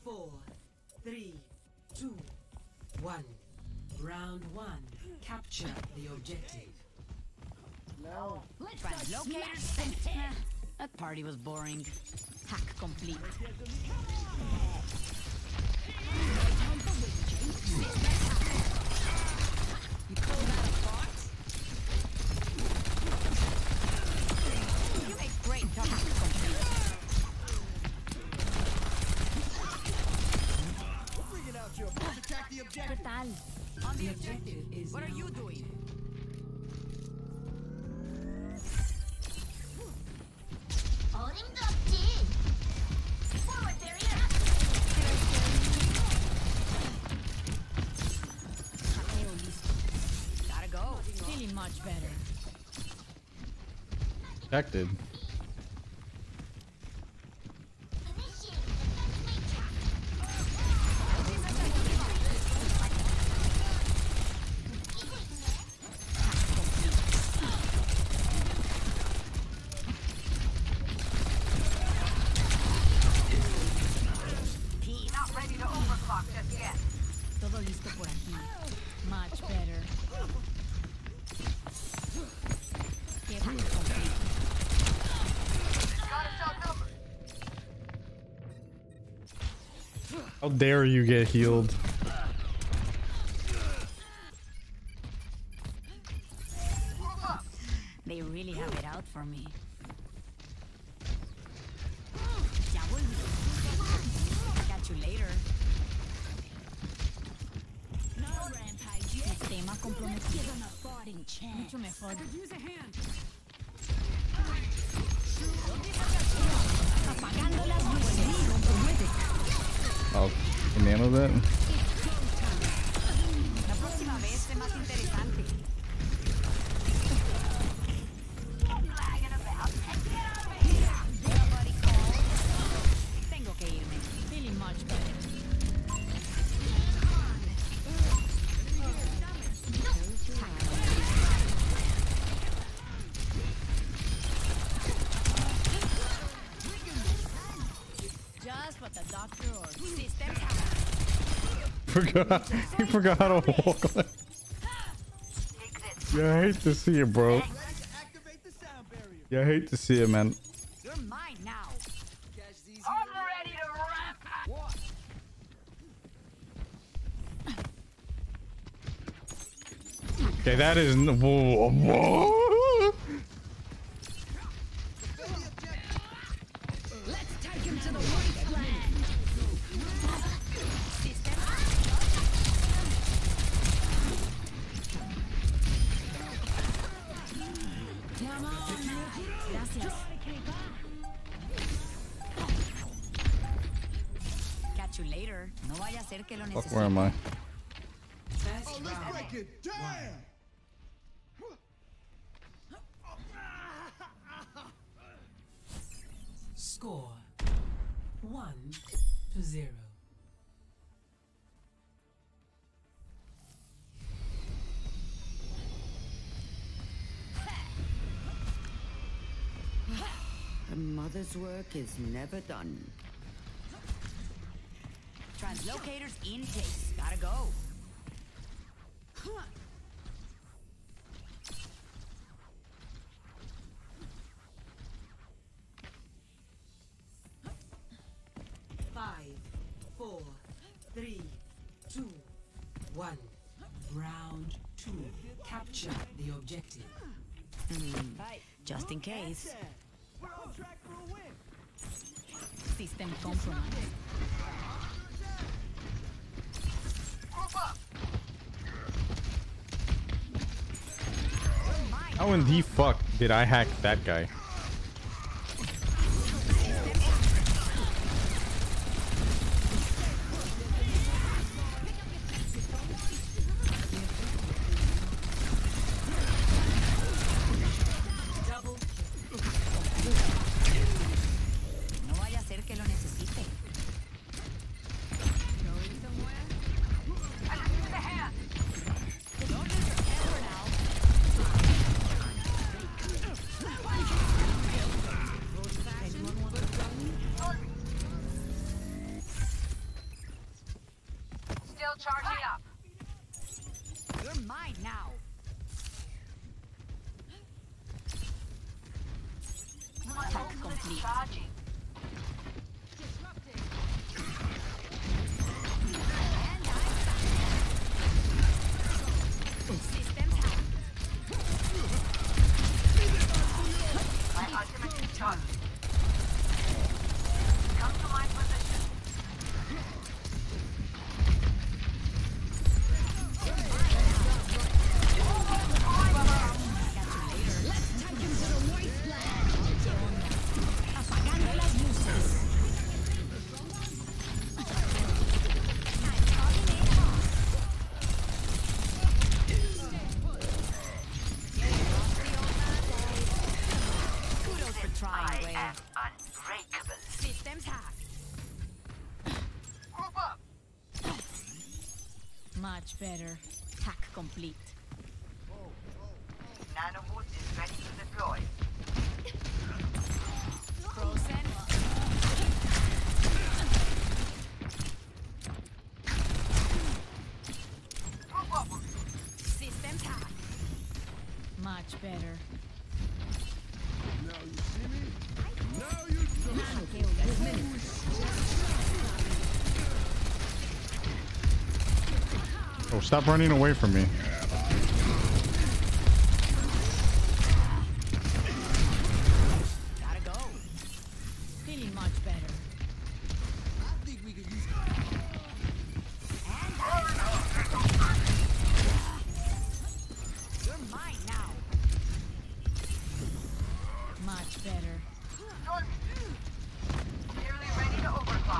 4, 3, 2, 1. Round 1. Capture the objective. No. Translocators sent. That party was boring. Hack complete. You call that a box? You make great hack complete. We're bringing out your attack the objective. ¿Qué tal? On the objective. What are you doing? Gotta go. Feeling much better. Protected. Not ready to overclock just yet. Todo listo por aquí. Much better. Get hack complete. Got us outnumbered. How dare you get healed? They really have it out for me. Ya volví. Catch you later. No rampage yet. Sistema comprometido. Mucho mejor. Apagando las luces. Oh, can handle that. La próxima vez es más interesante. Tengo que irme. Feeling much better. Just what the doctor ordered. System Forgot. He forgot how to walk. Yeah, I hate to see it, bro. Activate the sound barrier. Yeah, I hate to see it, man. You're mine now. Catch these. I'm ready to rap. What? Okay, that is whoa, whoa. Let's take him to the wasteland. System. Come on. Gracias. Catch you later. No vaya a ser que lo Fuck, necesite. where am I? First Oh, let's round. break it. Damn. Score 1-0. A mother's work is never done. Translocators in place. Gotta go. Five, 4, 3, 2, 1. Round 2. Capture the objective. Just in case. We're on track for a win. System compromised. How in the fuck did I hack that guy? No vaya a ser que lo necesite. Don't lose your temper now. shield charging up. You're mine now. Attack complete. Charging. System hacked. My ultimate is charged. Come to my position. I am unbreakable. Systems hacked. Group up. Much better. Hack complete. Nanoboot is ready to deploy. Frozen. Group up. Systems hacked. Much better. Now you see me? Now you don't. Okay, Oh, stop running away from me. gotta go. Feeling much better. I think we could use You're mine now. Much better. Nearly ready to overclock.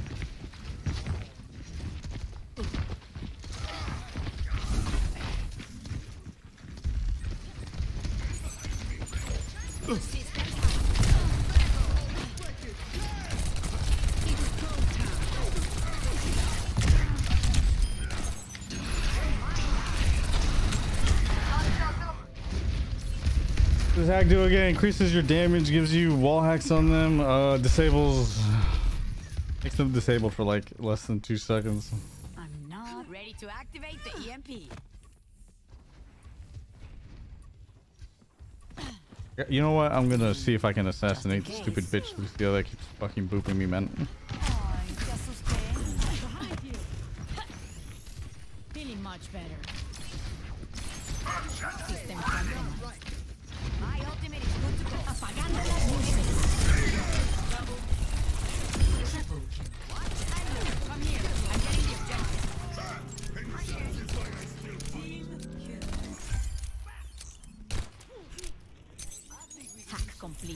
What does hack do again? Increases your damage, gives you wall hacks on them, disables, makes them disabled for like less than 2 seconds. I'm not ready to activate the EMP. You know what? I'm gonna see if I can assassinate the stupid bitch Lucio that keeps fucking booping me, man. Ay, te asusté. Feeling much better. System compromised. My ultimate is good to go. Apagando las luces. Triple kill. Come here. I'm getting the objective. Hack complete.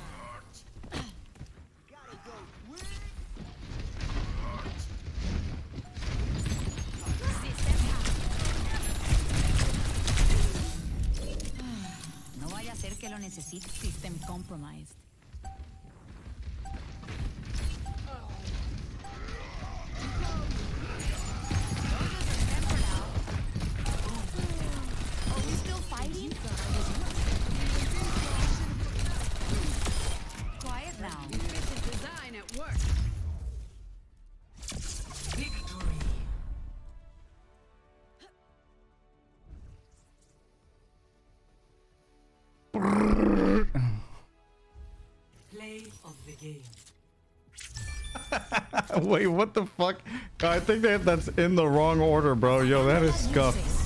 System hacked. No vaya a ser que lo necesite. System compromised. Are we still fighting? Quiet now. Design at work. Victory. Play of the game. Wait, what the fuck? I think that's in the wrong order, bro. Yo, that is scuffed.